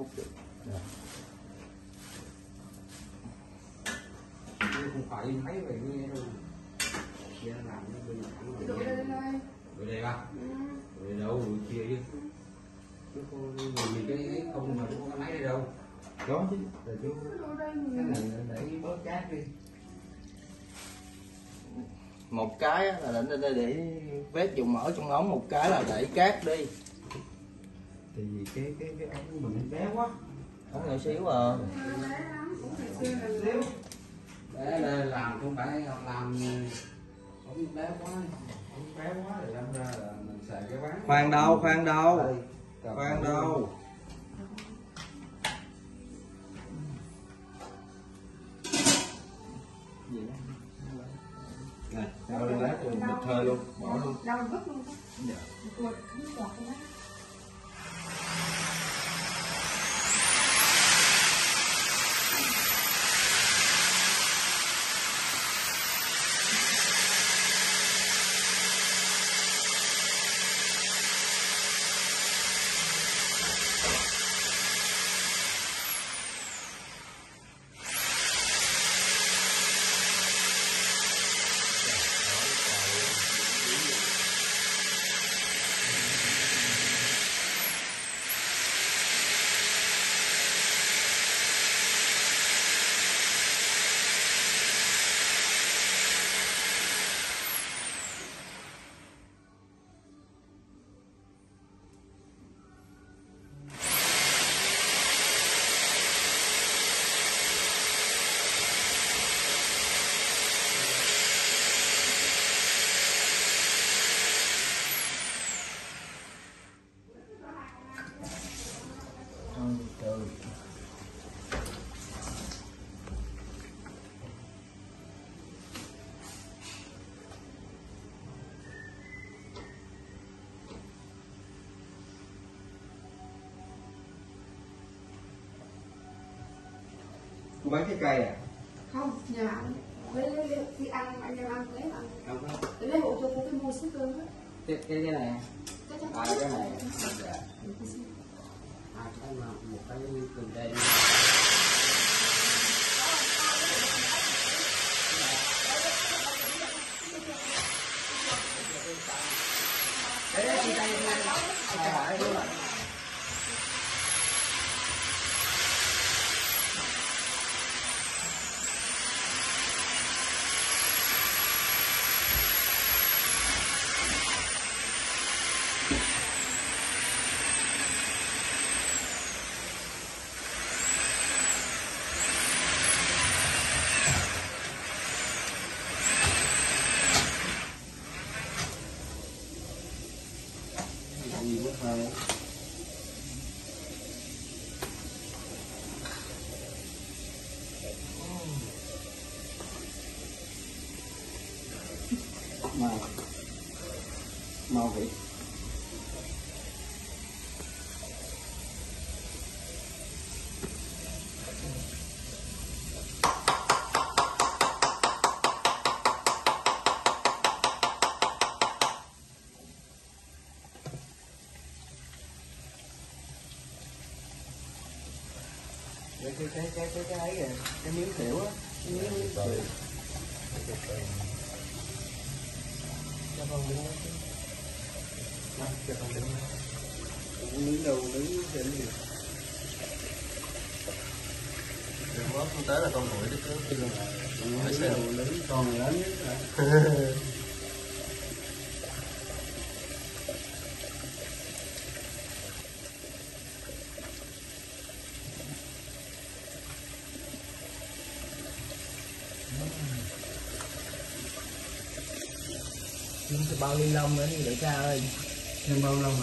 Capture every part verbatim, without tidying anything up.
Không phải mấy về như đâu. Kia làm nó bên thẳng rồi. Đây đây. Ở đây ba. Ừ. Ở đâu rồi kia chứ. Chứ không vì cái không mà có cái máy đây đâu. Có chứ. Rồi chú cái này để bớt cát đi. Một cái là để, để, để vết dùng mỡ trong ống, một cái là để cát đi. Thì cái cái cái ống mình bé quá. Ống nhỏ xíu à. Bé là làm không phải làm ống bé quá, ống bé quá thì đâm ra là mình xài cái bán. Khoan đâu, khoan đâu, khoan đâu. Này, sao lên lát rồi bịch hơi luôn, bỏ luôn. Đâu vứt luôn. Dạ. Tuột nó giọt luôn á. Cô bán trái cây à? Không, nhà ăn. Lấy lấy lấy khi ăn anh em ăn lấy ăn. Không không. Để lấy hộ cho cô cái mua sữa cơm á. Cái cái cái này. Cái chắc. À cái này. Dạ. À cái mà một cái cần đây. Đấy đấy chị đây đây. Đây hỏi đúng rồi. Gì mất hơi. Màu màu vị Cái cái cái cái cái cái ấy kìa, cái miếng tiểu á, cái miếng miếng tiểu. Cho con đứng đó chứ. Cho con đứng đó. Miếng đầu miếng trên gì. Đừng mốt không tới là con mũi đứt trước kia là phải xem. Còn lớn nhất rồi. Thêm cái bao ni lông nữa đi để cha ơi. Thêm bao lâu hả?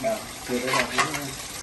Được, chưa tới đâu cũng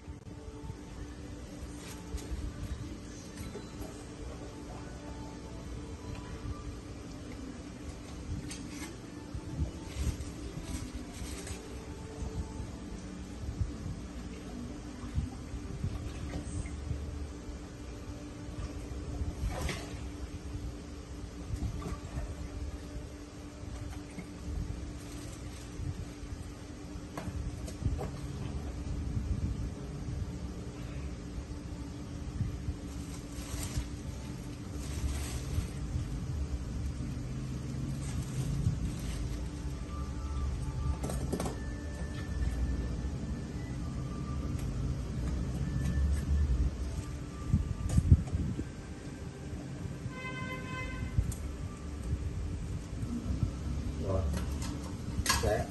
rồi sẽ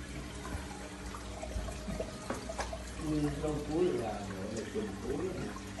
câu cuối là gọi là chùm cuối.